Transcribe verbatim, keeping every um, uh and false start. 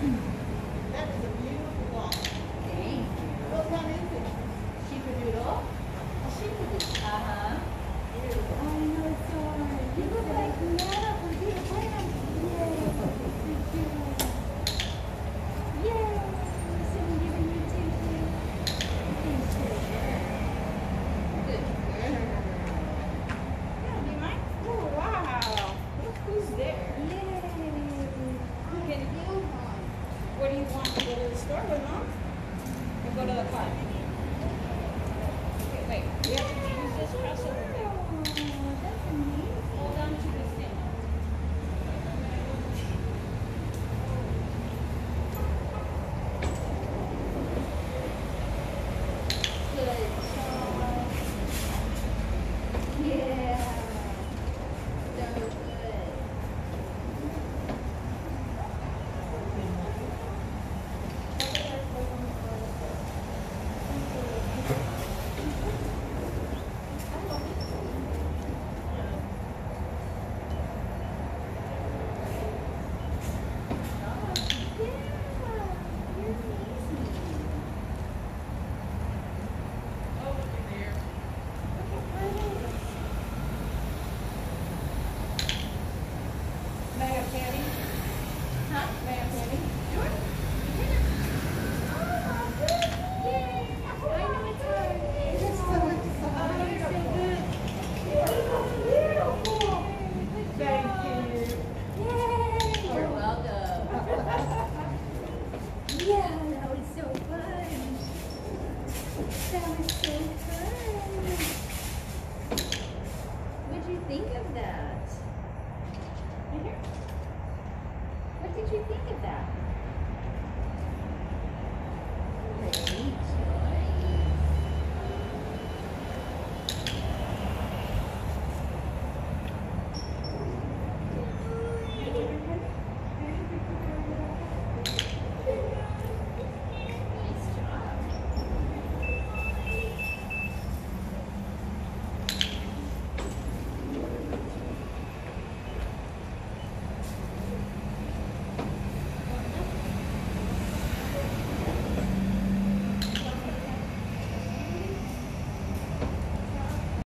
That is a beautiful dog. Thank you. What one is it? Sheepadoodle. A sheepadoodle. Uh-huh. Beautiful. I know, sorry. You look like Nana from Peter Pan. Yay. Yay. So I'm giving you tissue. Tissue. Good girl. Yeah, be mine. Oh, wow. Look who's there. Yay. Can you, what do you want to go to the store with, Mom? Or go to the park? Okay, wait. We have to use this crossover thing. Oh, that's amazing. Hold on to this thing. Good job. Yeah. So good. May I have candy? Huh? May I have candy? Sure. Oh, good. Yay. I know it's hard. It's so Oh, you're so good. beautiful. Good Thank job. you. Yay. You're welcome. Yeah, that was so fun. That was so fun. What'd you think of that? Right here. What did you think of that?